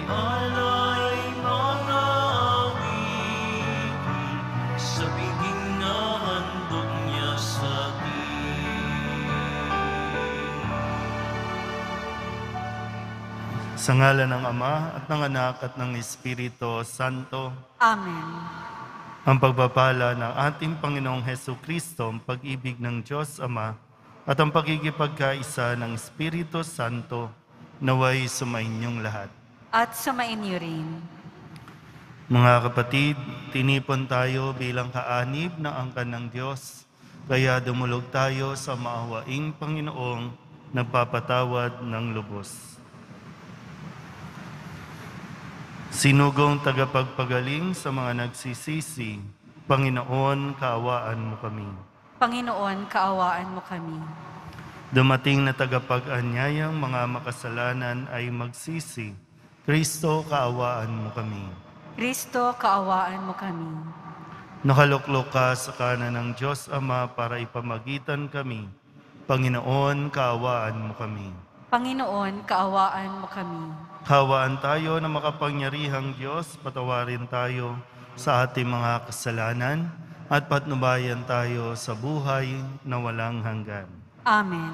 alay mga awitin sa biging na handog niya sa atin. Sa ngalan ng Ama at ng Anak at ng Espiritu Santo. Amen. Ang pagpapala ng ating Panginoong Hesukristo, ang pag-ibig ng Diyos Ama, at ang pagkikipagkaisa ng Espiritu Santo, naway sumainyong lahat. At sumainyo rin. Mga kapatid, tinipon tayo bilang kaanib ng angkan ng Diyos, kaya dumulog tayo sa maawaing Panginoong nagpapatawad ng lubos. Sinugong tagapagpagaling sa mga nagsisisi, Panginoon, kaawaan mo kami. Panginoon, kaawaan mo kami. Dumating na tagapag-anyayang mga makasalanan ay magsisi, Kristo, kaawaan mo kami. Kristo, kaawaan mo kami. Nakaluklok ka sa kanan ng Diyos Ama para ipamagitan kami. Panginoon, kaawaan mo kami. Panginoon, kaawaan mo kami. Hawaan tayo na makapangyarihang Diyos, patawarin tayo sa ating mga kasalanan at patnubayan tayo sa buhay na walang hanggan. Amen.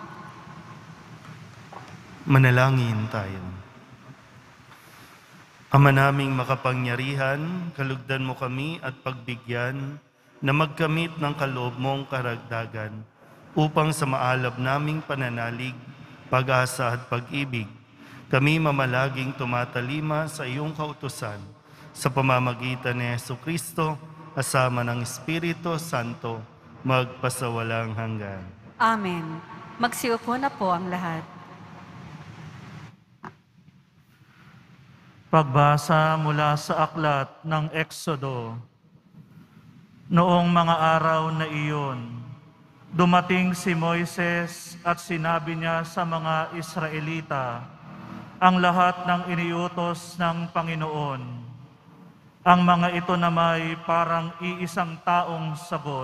Manalangin tayo. Ama naming makapangyarihan, kalugdan mo kami at pagbigyan na magkamit ng kaloob mong karagdagan upang sa maalab naming pananalig, pag-asa at pag-ibig, kami mamalaging tumatalima sa iyong kautusan sa pamamagitan ni Jesucristo, asama ng Espiritu Santo, magpasawalang hanggan. Amen. Magsiupo na po ang lahat. Pagbasa mula sa aklat ng Eksodo. Noong mga araw na iyon, dumating si Moises at sinabi niya sa mga Israelita ang lahat ng iniutos ng Panginoon. Ang mga ito na may parang iisang taong sagot.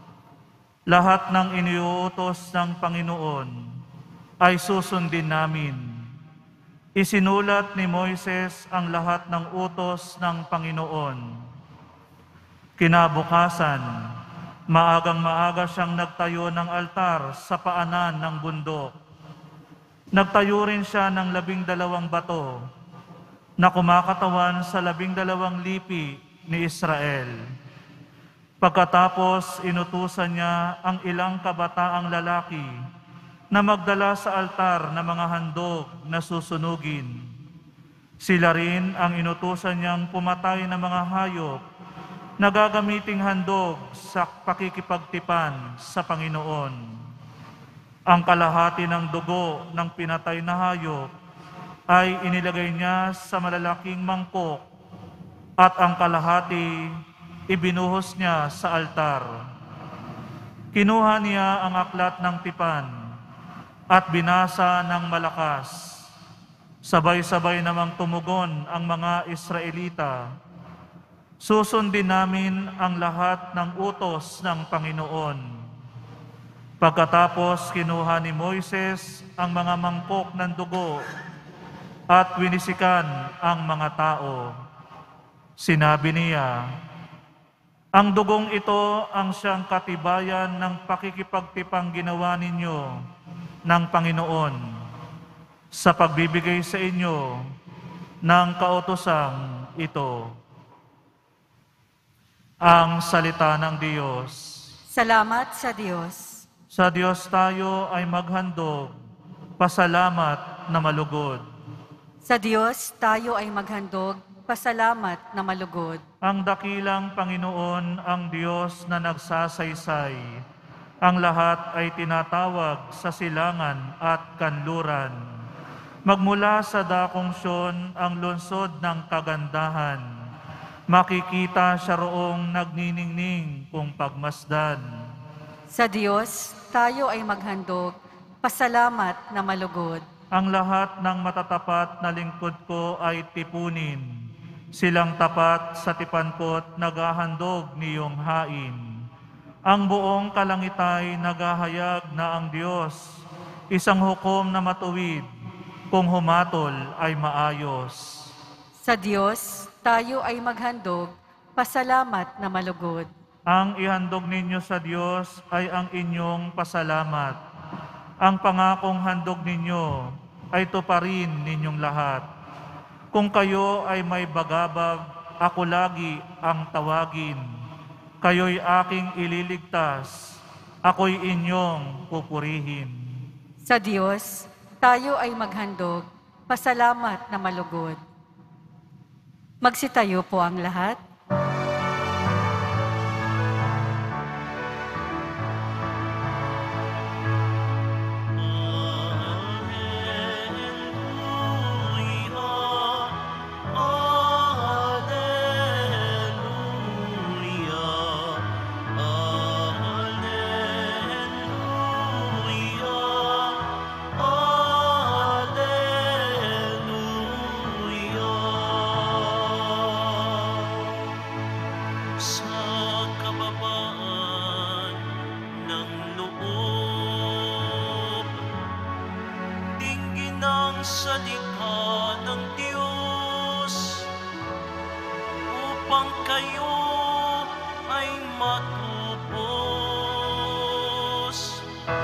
Lahat ng iniutos ng Panginoon ay susundin namin. Isinulat ni Moises ang lahat ng utos ng Panginoon. Kinabukasan, maagang-maaga siyang nagtayo ng altar sa paanan ng bundok. Nagtayo rin siya ng 12 bato na kumakatawan sa 12 lipi ni Israel. Pagkatapos, inutusan niya ang ilang kabataang lalaki na magdala sa altar ng mga handog na susunugin. Sila rin ang inutusan niyang pumatay ng mga hayop na gagamiting handog sa pakikipagtipan sa Panginoon. Ang kalahati ng dugo ng pinatay na hayop ay inilagay niya sa malalaking mangkok at ang kalahati ibinuhos niya sa altar. Kinuha niya ang aklat ng tipan at binasa ng malakas. Sabay-sabay namang tumugon ang mga Israelita. Susundin namin ang lahat ng utos ng Panginoon. Pagkatapos kinuha ni Moises ang mga mangkok ng dugo at winisikan ang mga tao. Sinabi niya, ang dugong ito ang siyang katibayan ng pakikipagtipang ginawa ninyo ng Panginoon sa pagbibigay sa inyo ng kautosang ito. Ang salita ng Diyos. Salamat sa Diyos. Sa Diyos tayo ay maghandog, pasalamat na malugod. Sa Diyos tayo ay maghandog, pasalamat na malugod. Ang dakilang Panginoon, ang Diyos na nagsasaysay, ang lahat ay tinatawag sa silangan at kanluran. Magmula sa dakong Siyon ang lungsod ng kagandahan. Makikita siya roong nagniningning kung pagmasdan. Sa Diyos tayo ay maghandog, pasalamat na malugod. Ang lahat ng matatapat na lingkod ko ay tipunin. Silang tapat sa tipan ko't naghahandog niyong hain. Ang buong kalangitay naghahayag na ang Diyos, isang hukom na matuwid, kung humatol ay maayos. Sa Diyos, tayo ay maghandog, pasalamat na malugod. Ang ihandog ninyo sa Diyos ay ang inyong pasalamat. Ang pangakong handog ninyo ay tuparin ninyong lahat. Kung kayo ay may bagabag, ako lagi ang tawagin. Kayo'y aking ililigtas, ako'y inyong pupurihin. Sa Diyos, tayo ay maghandog, pasalamat na malugod. Magsitayo po ang lahat. Sa kababaan ng loob, dinggin ang salita ng Diyos, upang kayo ay matubos.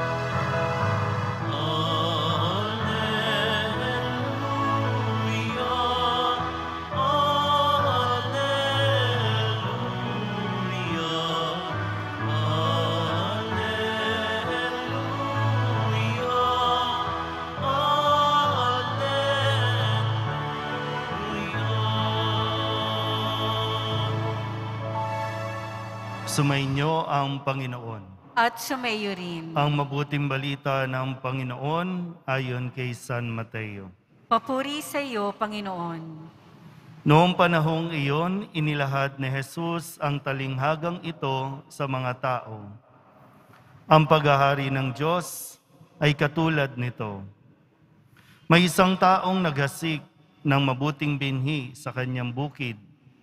Sumainyo ang Panginoon. At sumayo rin. Ang mabuting balita ng Panginoon ayon kay San Mateo. Papuri sa iyo, Panginoon. Noong panahong iyon, inilahad ni Jesus ang talinghagang ito sa mga tao. Ang paghahari ng Diyos ay katulad nito. May isang taong naghasik ng mabuting binhi sa kanyang bukid.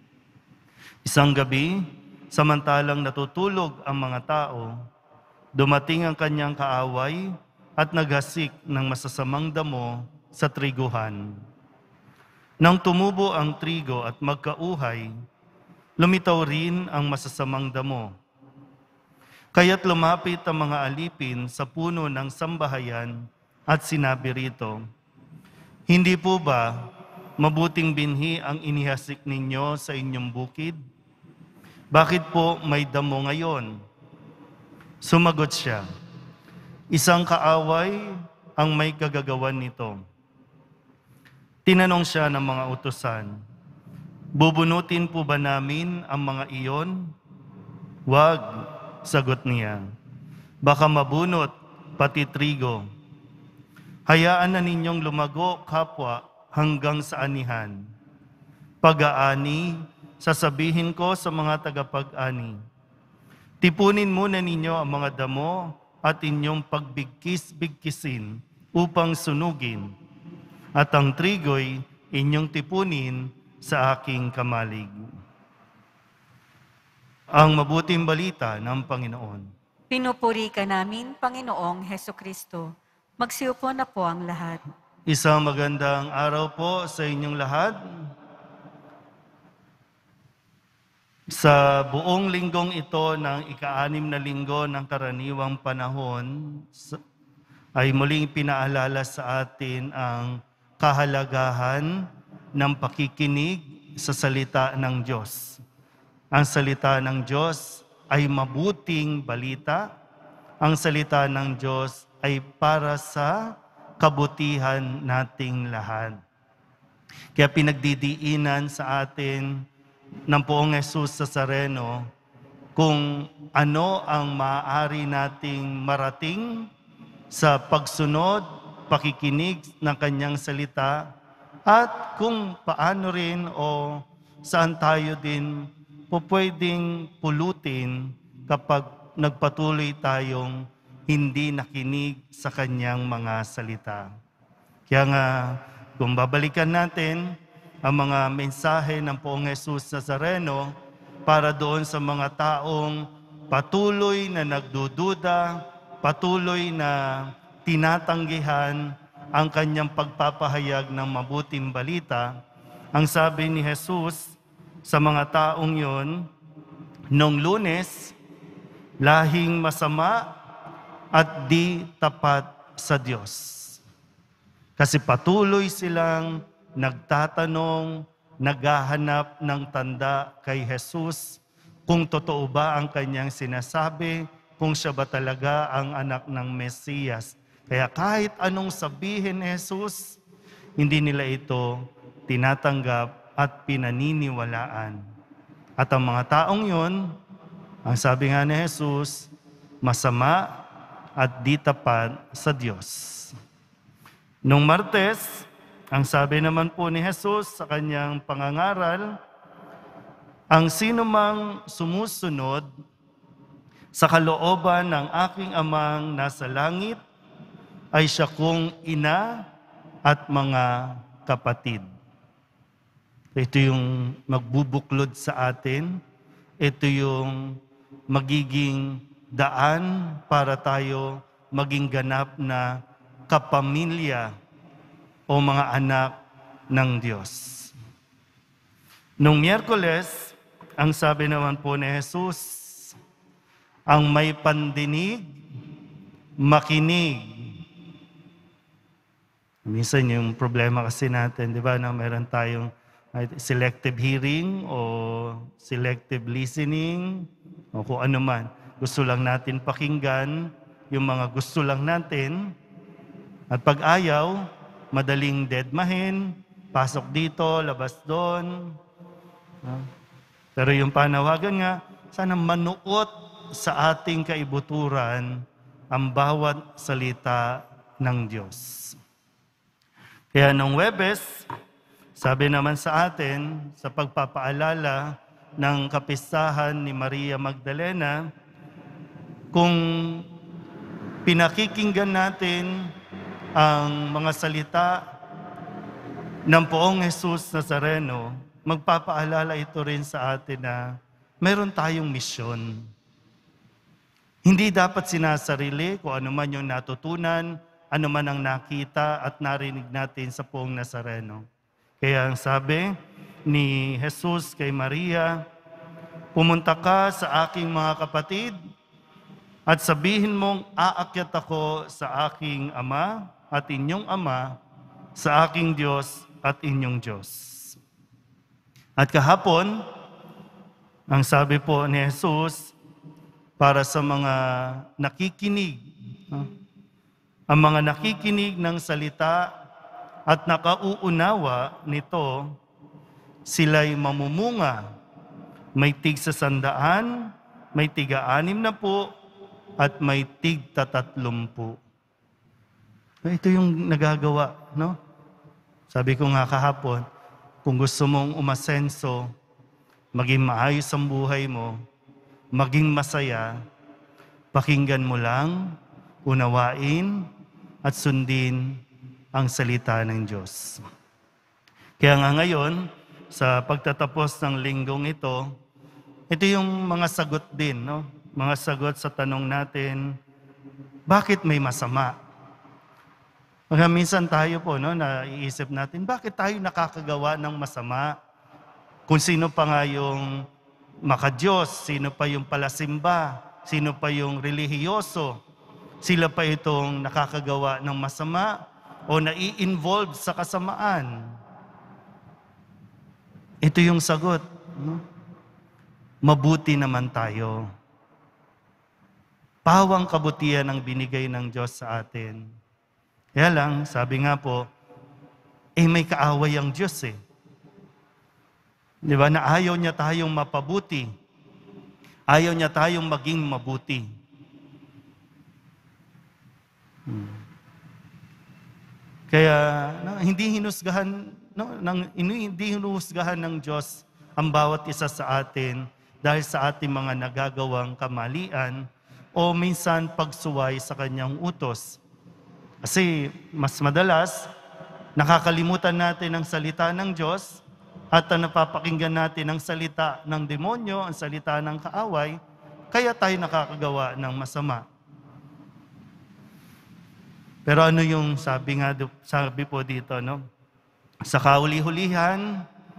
Isang gabi, samantalang natutulog ang mga tao, dumating ang kanyang kaaway at naghasik ng masasamang damo sa triguhan. Nang tumubo ang trigo at magkauhay, lumitaw rin ang masasamang damo. Kaya't lumapit ang mga alipin sa puno ng sambahayan at sinabi rito, "Hindi po ba mabuting binhi ang inihasik ninyo sa inyong bukid? Bakit po may damo ngayon?" Sumagot siya, "Isang kaaway ang may kagagawan nito." Tinanong siya ng mga utusan, "Bubunutin po ba namin ang mga iyon?" "Wag," sagot niya, "baka mabunot pati trigo. Hayaan na ninyong lumago kapwa hanggang sa anihan. Pag-aani, sasabihin ko sa mga tagapag-ani, tipunin muna ninyo ang mga damo at inyong pagbigkis-bigkisin upang sunugin, at ang trigo'y inyong tipunin sa aking kamalig." Ang mabuting balita ng Panginoon. Pinupuri ka namin, Panginoong Hesukristo. Magsiupo na po ang lahat. Isang magandang araw po sa inyong lahat. Sa buong linggong ito ng ika-6 na linggo ng karaniwang panahon, ay muling pinaalala sa atin ang kahalagahan ng pakikinig sa salita ng Diyos. Ang salita ng Diyos ay mabuting balita. Ang salita ng Diyos ay para sa kabutihan nating lahat. Kaya pinagdidiinan sa atin ng Poong Jesus Nazareno kung ano ang maaari nating marating sa pagsunod, pakikinig ng kanyang salita, at kung paano rin o saan tayo din pwedeng pulutin kapag nagpatuloy tayong hindi nakinig sa kanyang mga salita. Kaya nga, kung babalikan natin ang mga mensahe ng Poong Jesus Nazareno para doon sa mga taong patuloy na nagdududa, patuloy na tinatanggihan ang kanyang pagpapahayag ng mabuting balita, ang sabi ni Jesus sa mga taong yon, nung Lunes, lahing masama at di tapat sa Diyos. Kasi patuloy silang nagtatanong, naghahanap ng tanda kay Jesus kung totoo ba ang kanyang sinasabi, kung siya ba talaga ang anak ng Mesiyas. Kaya kahit anong sabihin ni Jesus, hindi nila ito tinatanggap at pinaniniwalaan. At ang mga taong yon, ang sabi nga ni Jesus, masama at di tapat sa Diyos. Nung Martes, ang sabi naman po ni Jesus sa kanyang pangangaral, ang sinumang sumusunod sa kalooban ng aking amang nasa langit ay siya kong ina at mga kapatid. Ito yung magbubuklod sa atin. Ito yung magiging daan para tayo maging ganap na kapamilya o mga anak ng Diyos. Nung Miyerkules, ang sabi naman po ni Jesus, ang may pandinig, makinig. Minsan yung problema kasi natin, di ba, na meron tayong selective hearing o selective listening o kung ano man. Gusto lang natin pakinggan yung mga gusto lang natin at pag ayaw, madaling deadmahin, pasok dito, labas doon. Pero yung panawagan nga, sana manuot sa ating kaibuturan ang bawat salita ng Diyos. Kaya nung Huwebes, sabi naman sa atin, sa pagpapaalala ng kapistahan ni Maria Magdalena, kung pinakikinggan natin ang mga salita ng Poong Jesus Nazareno, magpapaalala ito rin sa atin na meron tayong misyon. Hindi dapat sinasarili kung ano man yung natutunan, ano man ang nakita at narinig natin sa Poong Nazareno. Kaya ang sabi ni Jesus kay Maria, pumunta ka sa aking mga kapatid at sabihin mong aakyat ako sa aking Ama at inyong Ama, sa aking Diyos at inyong Diyos. At kahapon, ang sabi po ni Jesus, para sa mga nakikinig, ang mga nakikinig ng salita at nakauunawa nito, sila'y mamumunga, may tig 100, may tig-60, at may tig-30. Ito yung nagagawa, no? Sabi ko nga kahapon, kung gusto mong umasenso, maging maayos ang buhay mo, maging masaya, pakinggan mo lang, unawain, at sundin ang salita ng Diyos. Kaya nga ngayon, sa pagtatapos ng linggong ito yung mga sagot din, no? Mga sagot sa tanong natin, bakit may masama? Kaya minsan tayo po, no, naiisip natin, bakit tayo nakakagawa ng masama? Kung sino pa nga yung makadiyos, sino pa yung palasimba, sino pa yung relihiyoso, sila pa itong nakakagawa ng masama o nai-involve sa kasamaan. Ito yung sagot. No? Mabuti naman tayo. Pawang kabutihan ang binigay ng Diyos sa atin. Kaya lang, sabi nga po, may kaaway ang Diyos eh. Di ba, na ayaw niya tayong mapabuti. Ayaw niya tayong maging mabuti. Kaya hindi hinusgahan ng Diyos ang bawat isa sa atin dahil sa ating mga nagagawang kamalian o minsan pagsuway sa kanyang utos. Kasi mas madalas nakakalimutan natin ang salita ng Diyos at napapakinggan natin ang salita ng demonyo, ang salita ng kaaway, kaya tayo nakakagawa ng masama. Pero ano yung sabi po dito, no? Sa kauli-hulihan,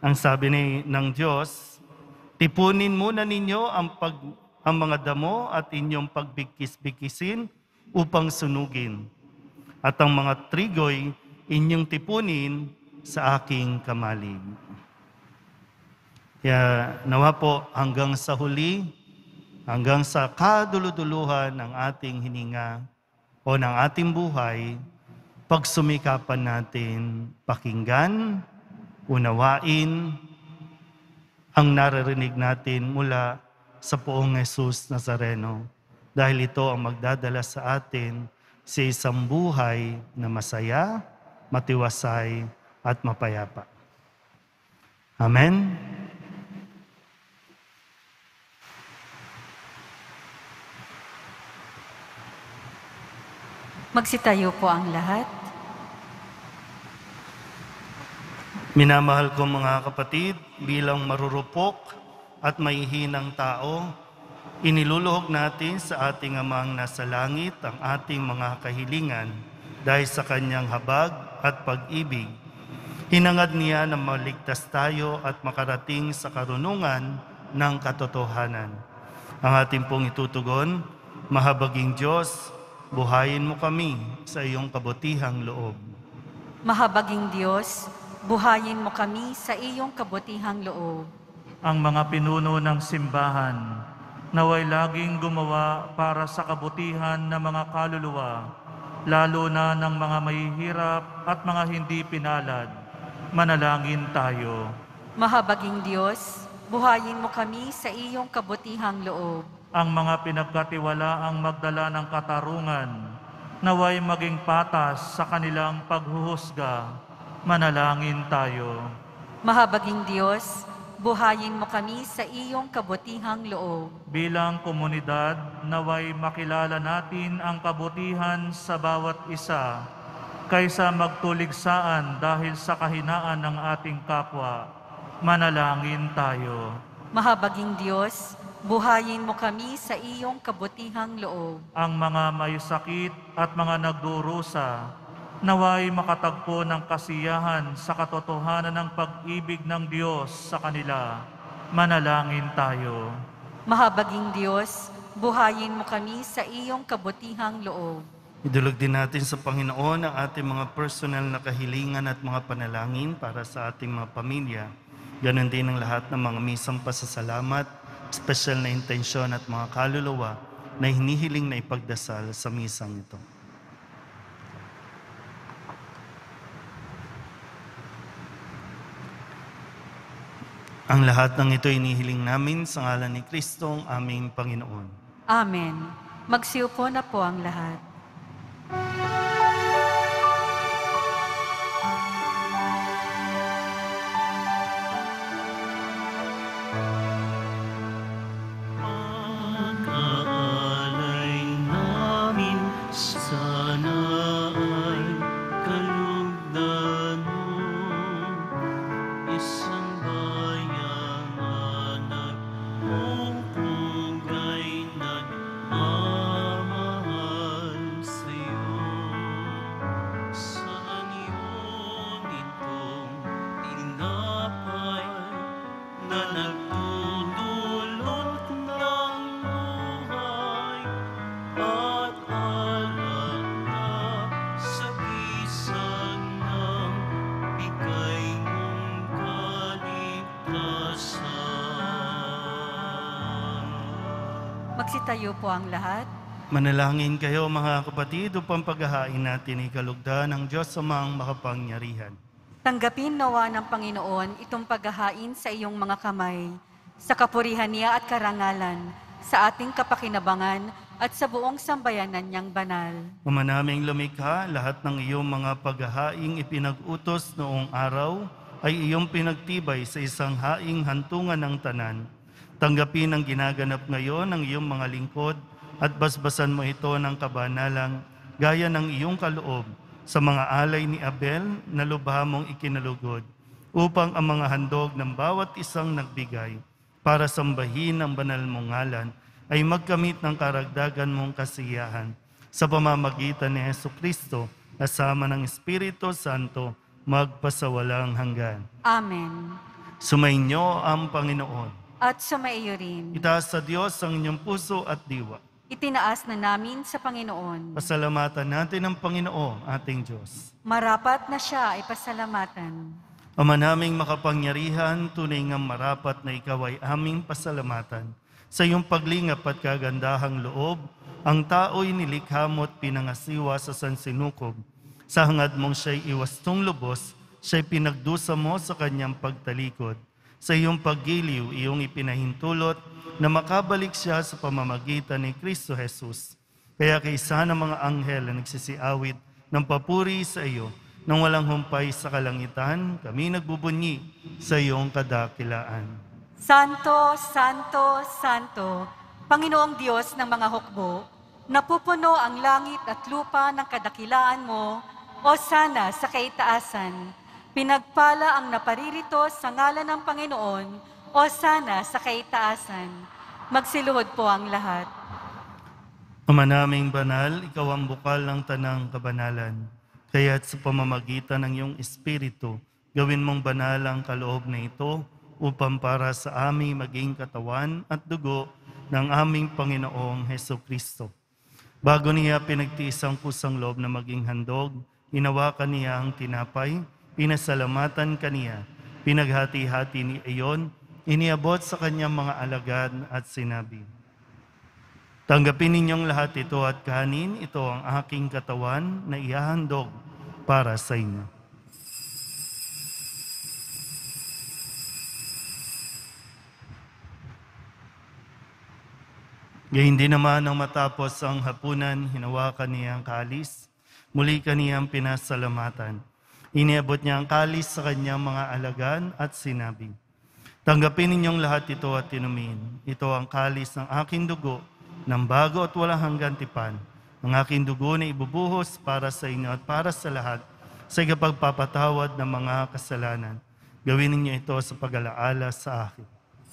Ang sabi ng Diyos, tipunin muna ninyo ang mga damo at inyong pagbigkis-bikisin upang sunugin. At ang mga trigo'y inyong tipunin sa aking kamalig. Kaya nawa po hanggang sa huli, hanggang sa kaduluduluhan ng ating hininga o ng ating buhay, pagsumikapan natin pakinggan, unawain ang naririnig natin mula sa poong Jesus Nazareno. Dahil ito ang magdadala sa atin sa isang buhay na masaya, matiwasay, at mapayapa. Amen. Magsitayo po ang lahat. Minamahal ko mga kapatid, bilang marurupok at maihinang tao, iniluluhog natin sa ating Amang nasa langit ang ating mga kahilingan dahil sa kanyang habag at pag-ibig. Hinangad niya na maligtas tayo at makarating sa karunungan ng katotohanan. Ang ating pong itutugon, mahabaging Diyos, buhayin mo kami sa iyong kabutihang loob. Mahabaging Diyos, buhayin mo kami sa iyong kabutihang loob. Ang mga pinuno ng simbahan, naway laging gumawa para sa kabutihan ng mga kaluluwa, lalo na ng mga mahihirap at mga hindi pinalad. Manalangin tayo. Mahabaging Diyos, buhayin mo kami sa iyong kabutihang loob. Ang mga pinagkatiwalaang magdala ng katarungan, naway maging patas sa kanilang paghuhusga. Manalangin tayo. Mahabaging Diyos, buhayin mo kami sa iyong kabutihang loob. Bilang komunidad, naway makilala natin ang kabutihan sa bawat isa, kaysa magtuligsaan dahil sa kahinaan ng ating kapwa. Manalangin tayo. Mahabaging Diyos, buhayin mo kami sa iyong kabutihang loob. Ang mga may sakit at mga nagdurusa, naway makatagpo ng kasiyahan sa katotohanan ng pag-ibig ng Diyos sa kanila. Manalangin tayo. Mahabaging Diyos, buhayin mo kami sa iyong kabutihang loob. Idulog din natin sa Panginoon ang ating mga personal na kahilingan at mga panalangin para sa ating mga pamilya. Ganon din ang lahat ng mga misang pasasalamat, special na intensyon at mga kaluluwa na hinihiling na ipagdasal sa misang ito. Ang lahat ng ito inihiling namin sa ngalan ni Kristo, ang aming Panginoon. Amen. Magsiupo na po ang lahat. Pag-aalay namin sana ay kalugdan mo, isang bayang nagpupugay nagmamahal sa'yo. Saan yun itong tinapay na nagdudulot ng buhay at alak na sa bisan ng bigay mong kaligtasan. Magsitayo po ang lahat. Manalangin kayo mga kapatid upang paghahain natin ikalugdan ng Diyos amang makapangyarihan. Tanggapin nawa ng Panginoon itong paghahain sa iyong mga kamay, sa kapurihan niya at karangalan, sa ating kapakinabangan at sa buong sambayanan niyang banal. Ama naming lumikha, lahat ng iyong mga paghahaing ipinag-utos noong araw ay iyong pinagtibay sa isang haing hantungan ng tanan. Tanggapin ang ginaganap ngayon ng iyong mga lingkod at basbasan mo ito ng kabanalang gaya ng iyong kaloob sa mga alay ni Abel na lubha mong ikinalugod, upang ang mga handog ng bawat isang nagbigay para sambahin ang banal mong ngalan ay magkamit ng karagdagan mong kasiyahan sa pamamagitan ni Jesucristo kasama ng Espiritu Santo magpasawalang hanggan. Amen. Sumainyo ang Panginoon. At sumaiyo rin. Itaas sa Diyos ang inyong puso at diwa. Itinaas na namin sa Panginoon. Pasalamatan natin ang Panginoong ating Diyos. Marapat na siya ay pasalamatan. Ama naming makapangyarihan, tunay ngang marapat na ikaw ay aming pasalamatan. Sa iyong paglingap at kagandahang loob, ang tao'y nilikha mo't pinangasiwa sa sansinukob. Sa hangad mong siya'y iwastong lubos, siya'y pinagdusa mo sa kanyang pagtalikod. Sa iyong paggiliw, iyong ipinahintulot na makabalik siya sa pamamagitan ni Kristo Jesus. Kaya kaysa ng mga anghel na nagsisiawit ng papuri sa iyo, nang walang humpay sa kalangitan, kami nagbubunyi sa iyong kadakilaan. Santo, Santo, Santo, Panginoong Diyos ng mga hukbo, napupuno ang langit at lupa ng kadakilaan mo, o sana sa kaitaasan. Pinagpala ang naparirito sa ngalan ng Panginoon, o sana sa kaitaasan. Magsiluhod po ang lahat. Ama naming banal, ikaw ang bukal ng tanang kabanalan. Kaya't sa pamamagitan ng iyong Espiritu, gawin mong banal ang kaloob na ito upang para sa aming maging katawan at dugo ng aming Panginoong Hesukristo. Bago niya pinagtiis ang kusang loob na maging handog, hinawakan niya ang tinapay, pinasalamatan kaniya, pinaghati-hati ni iyon, iniabot sa kanyang mga alagad at sinabi, tanggapin ninyong lahat ito at kanin, ito ang aking katawan na ihahandog para sa inyo. Gayun din naman nang matapos ang hapunan, hinawakan niya ang kalis, muli kaniyang pinasalamatan. Iniabot niya ang kalis sa kanyang mga alagad at sinabi, tanggapin ninyong lahat ito at inumin. Ito ang kalis ng aking dugo, ng bago at walang hanggang tipan. Ang aking dugo na ibubuhos para sa inyo at para sa lahat sa ikapagpapatawad ng mga kasalanan. Gawin ninyo ito sa pag-alaala sa akin.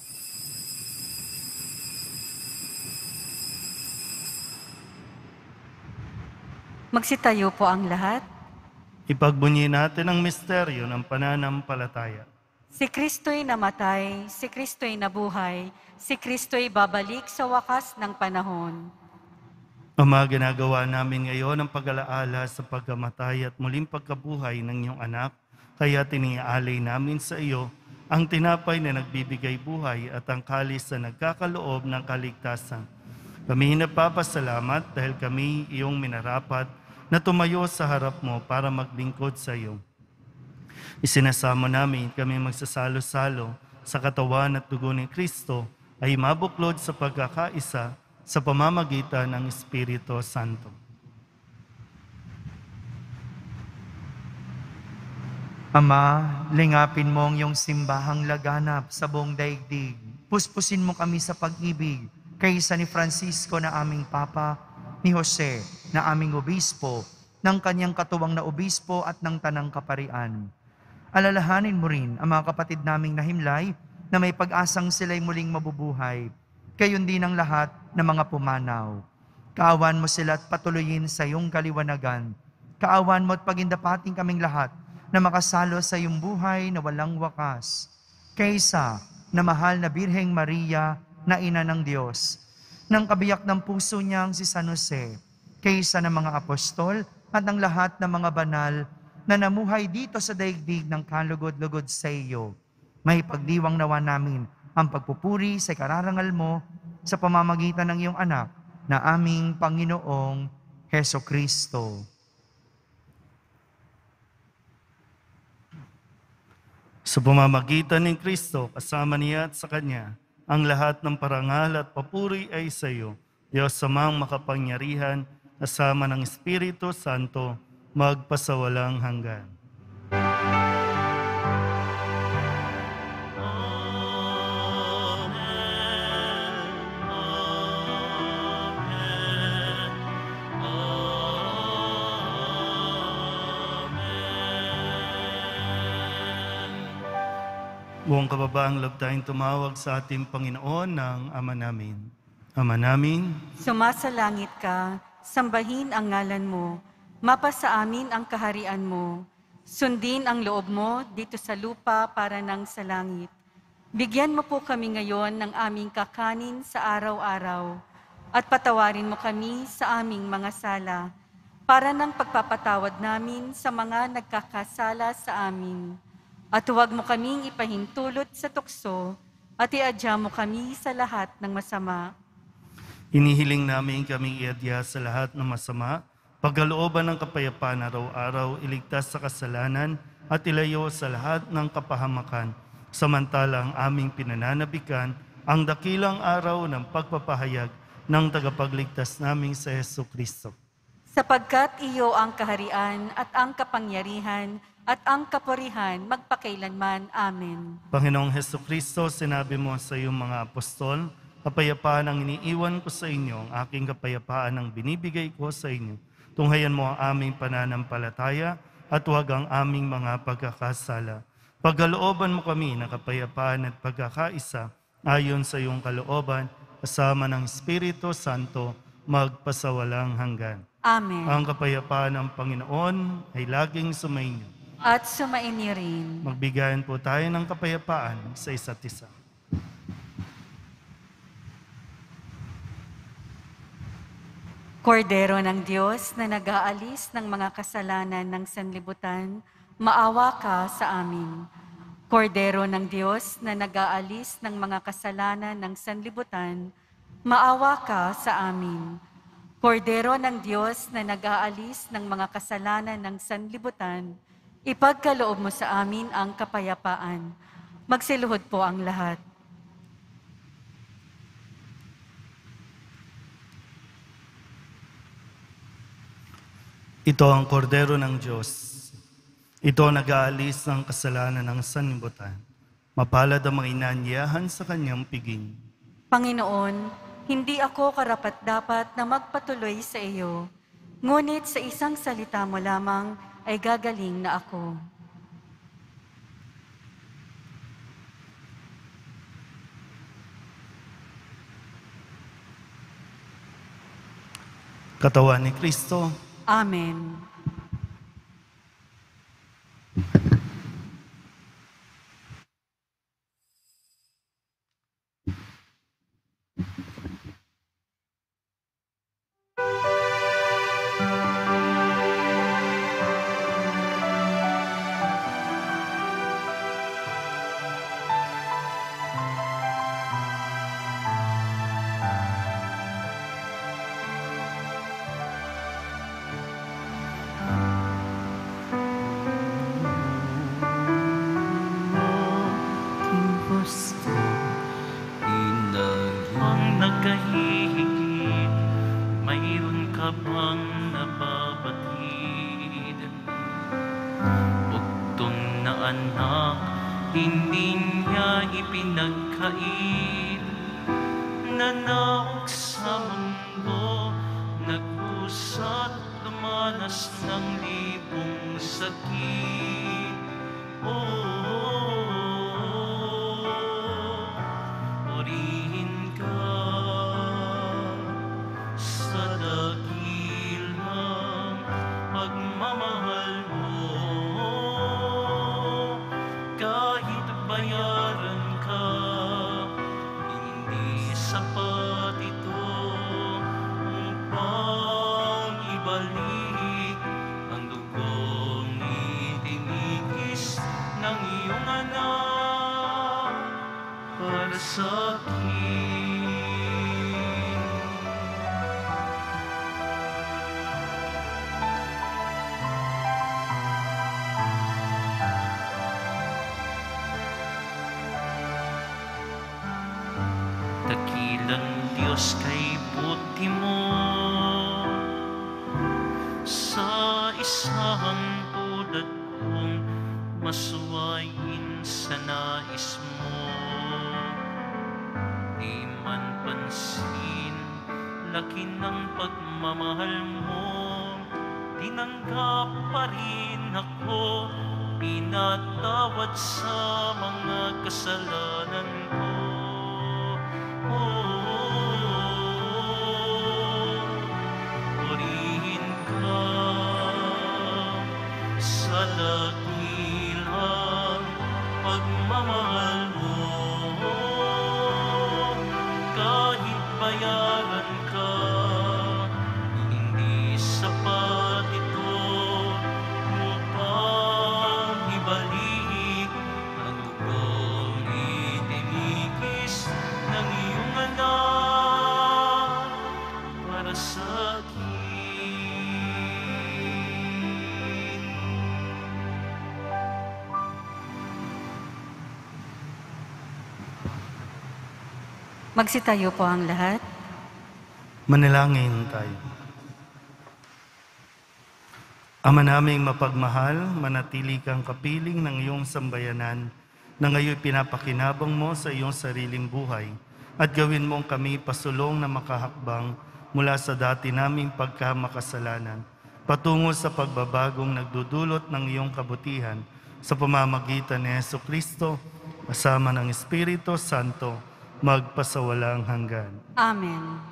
Magsitayo po ang lahat. Ipagbunyi natin ang misteryo ng pananampalataya. Si Kristo'y namatay, si Kristo'y nabuhay, si Kristo'y babalik sa wakas ng panahon. Ama, ginagawa namin ngayon ang pag-alaala sa pagkamatay at muling pagkabuhay ng iyong anak, kaya tiniaalay namin sa iyo ang tinapay na nagbibigay buhay at ang kalis na nagkakaloob ng kaligtasan. Kami nagpapasalamat dahil kami iyong minarapat na tumayo sa harap mo para maglingkod sa iyo. Isinasamo namin kami magsasalo-salo sa katawan at dugo ni Kristo ay mabuklod sa pagkakaisa sa pamamagitan ng Espiritu Santo. Ama, lingapin mo ang iyong simbahang laganap sa buong daigdig. Puspusin mo kami sa pag-ibig kaysa ni Francisco na aming Papa, ni Jose na aming obispo, ng kanyang katuwang na obispo at ng tanang kaparian. Alalahanin mo rin ang mga kapatid naming nahimlay na may pag-asang sila'y muling mabubuhay. Gayon din ang lahat ng mga pumanaw. Kaawan mo sila at patuloyin sa iyong kaliwanagan. Kaawan mo at pagindapating kaming lahat na makasalo sa iyong buhay na walang wakas. Kaysa na mahal na Birheng Maria na ina ng Diyos, ng kabiyak ng puso niyang si San Jose, kaysa ng mga apostol at ng lahat ng mga banal na namuhay dito sa daigdig ng kalugod-lugod sa iyo. May pagdiwang nawa namin ang pagpupuri sa kararangal mo sa pamamagitan ng iyong anak na aming Panginoong Hesukristo. Sa pamamagitan ng Kristo, kasama niya at sa Kanya, ang lahat ng parangal at papuri ay sa iyo, Diyos Amang makapangyarihan, kasama ng Espiritu Santo, magpasawalang hanggan. Buong kababaang loob tayong tumawag sa ating Panginoon ng Ama namin. Ama namin, Sumasalangit ka, sambahin ang ngalan mo, mapasa amin ang kaharian mo, sundin ang loob mo dito sa lupa para nang sa langit. Bigyan mo po kami ngayon ng aming kakanin sa araw-araw at patawarin mo kami sa aming mga sala para ng pagpapatawad namin sa mga nagkakasala sa amin. At huwag mo kaming ipahintulot sa tukso at iadya mo kami sa lahat ng masama. Inihiling namin kaming iadya sa lahat ng masama, pagkalooban ng kapayapaan araw-araw, iligtas sa kasalanan at ilayo sa lahat ng kapahamakan. Samantalang aming pinananabikan ang dakilang araw ng pagpapahayag ng tagapagligtas naming sa Jesucristo. Sapagkat iyo ang kaharian at ang kapangyarihan at ang kapurihan magpakailanman. Amen. Panginoong Jesucristo, sinabi mo sa iyong mga apostol, kapayapaan ang iniiwan ko sa inyo, ang aking kapayapaan ang binibigay ko sa inyo. Tunghayan mo ang aming pananampalataya at huwag ang aming mga pagkakasala. Pagkalooban mo kami ng kapayapaan at pagkakaisa ayon sa iyong kalooban, kasama ng Espiritu Santo, magpasawalang hanggan. Amen. Ang kapayapaan ng Panginoon ay laging sumainyo. At sumaini rin. Magbigayan po tayo ng kapayapaan sa isa't isa. Kordero ng Diyos na nag-aalis ng mga kasalanan ng sanlibutan, maawa ka sa amin. Kordero ng Diyos na nag-aalis ng mga kasalanan ng sanlibutan, maawa ka sa amin. Kordero ng Diyos na nag-aalis ng mga kasalanan ng sanlibutan, ipagkaloob mo sa amin ang kapayapaan. Magsiluhod po ang lahat. Ito ang kordero ng Diyos. Ito ang nag-aalis ng kasalanan ng sanlibutan. Mapalad ang mga inanyayahan sa kanyang piging. Panginoon, hindi ako karapat-dapat na magpatuloy sa iyo, ngunit sa isang salita mo lamang ay gagaling na ako. Katawan ni Kristo. Amen. Nagkahihigit, mayroon ka bang nababatid? Bugtong na anak, hindi niya ipinagkain. Nanaog sa mundo, nagpusat, dumanas ng libong sakit. Purihin ka sa dakilang pagmamahal mo. Kahit bayaran ka, hindi sapat ito upang ibalik ang dugong itinigis ng iyong anak para sa akin. Dakilang Diyos kay buti mo, sa isang tulad kong masuwayin sa nais mo. Di man pansin, laki ng pagmamahal mo, tinanggap pa rin ako, pinatawad sa mga kasalanan ko. Purihin ka sa dakilang pagmamahal mo. bayaran ka. Hindi sapat ito upang ibalik ang dugong itinigis ng iyong anak para sa akin. Magsitayo po ang lahat. Manalangin tayo. Ama naming mapagmahal, manatili kang kapiling ng iyong sambayanan na ngayon pinapakinabang mo sa iyong sariling buhay at gawin mong kami pasulong na makahakbang mula sa dati naming pagkamakasalanan patungo sa pagbabagong nagdudulot ng iyong kabutihan sa pamamagitan ni Jesucristo kasama ng Espiritu Santo magpasawalang hanggan. Amen.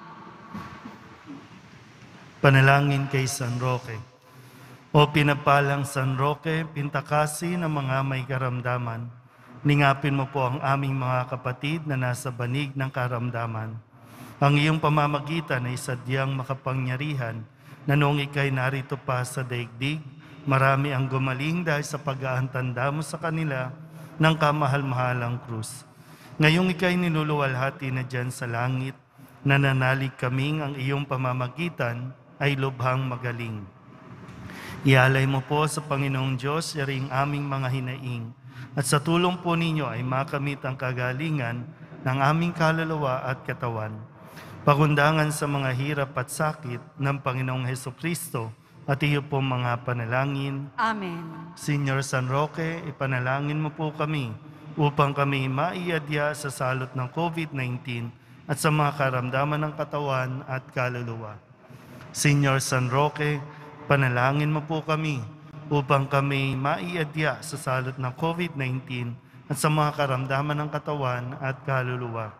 Panalangin kay San Roque. O pinapalang San Roque, pintakasi ng mga may karamdaman, ningapin mo po ang aming mga kapatid na nasa banig ng karamdaman. Ang iyong pamamagitan ay sadyang makapangyarihan na noong ikay narito pa sa daigdig, marami ang gumaling dahil sa pag-aantanda mo sa kanila ng kamahal-mahalang krus. Ngayong ikay niluluwalhati na dyan sa langit, nananalig kaming ang iyong pamamagitan ay lubhang magaling. Ialay mo po sa Panginoong Diyos yaring aming mga hinaing, at sa tulong po ninyo ay makamit ang kagalingan ng aming kaluluwa at katawan. Pagundangan sa mga hirap at sakit ng Panginoong Hesukristo at iyo po mga panalangin. Amen. Señor San Roque, ipanalangin mo po kami upang kami maiadya sa salot ng COVID-19 at sa mga karamdaman ng katawan at kaluluwa. Señor San Roque, panalangin mo po kami upang kami maiadya sa salot ng COVID-19 at sa mga karamdaman ng katawan at kaluluwa.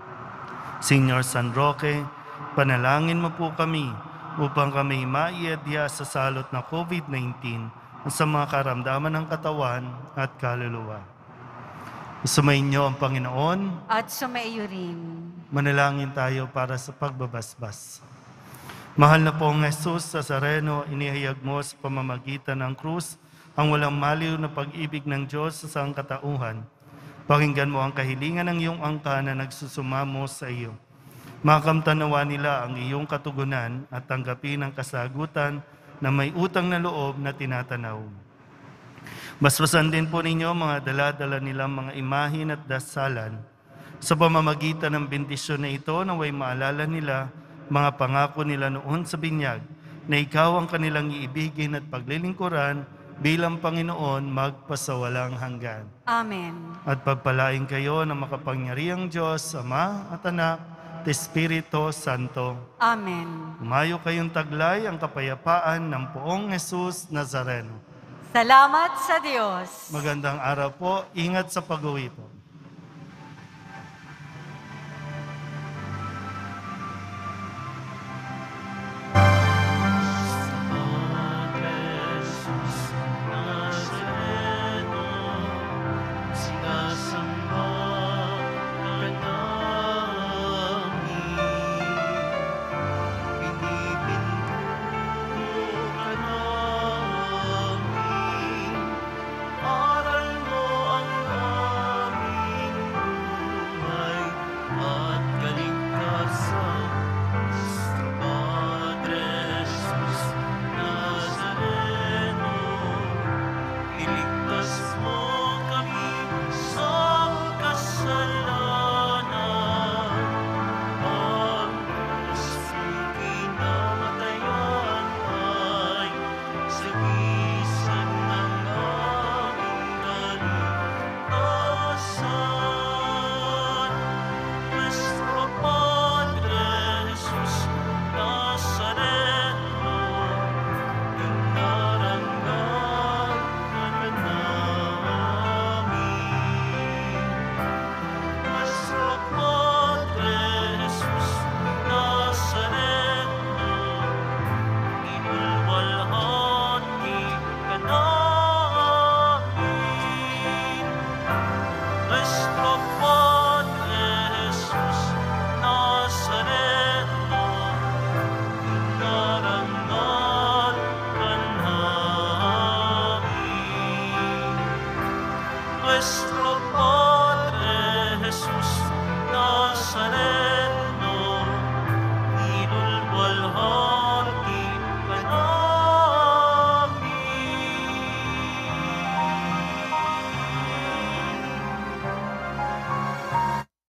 Señor San Roque, panalangin mo po kami upang kami maiadya sa salot ng COVID-19 at sa mga karamdaman ng katawan at kaluluwa. Sumainyo ang Panginoon. At sumaiyo rin. Manalangin tayo para sa pagbabasbas. Mahal na pong Jesus Nazareno, inihayag mo sa pamamagitan ng krus ang walang maliw na pag-ibig ng Diyos sa sangkatauhan. Pakinggan mo ang kahilingan ng iyong angka na nagsusumamo sa iyo. Makamtanawa nila ang iyong katugunan at tanggapin ang kasagutan na may utang na loob na tinatanaw. Basbasan din po ninyo mga dala-dala nilang mga imahin at dasalan. Sa pamamagitan ng bendisyon na ito, naway maalala nila mga pangako nila noon sa binyag na ikaw ang kanilang iibigin at paglilingkuran bilang Panginoon magpasawalang hanggan. Amen. At pagpalain kayo ng makapangyarihang Diyos, Ama at Anak, at Espiritu Santo. Amen. Umayo kayong taglay ang kapayapaan ng poong Jesus Nazareno. Salamat sa Diyos. Magandang araw po. Ingat sa pag-uwi po.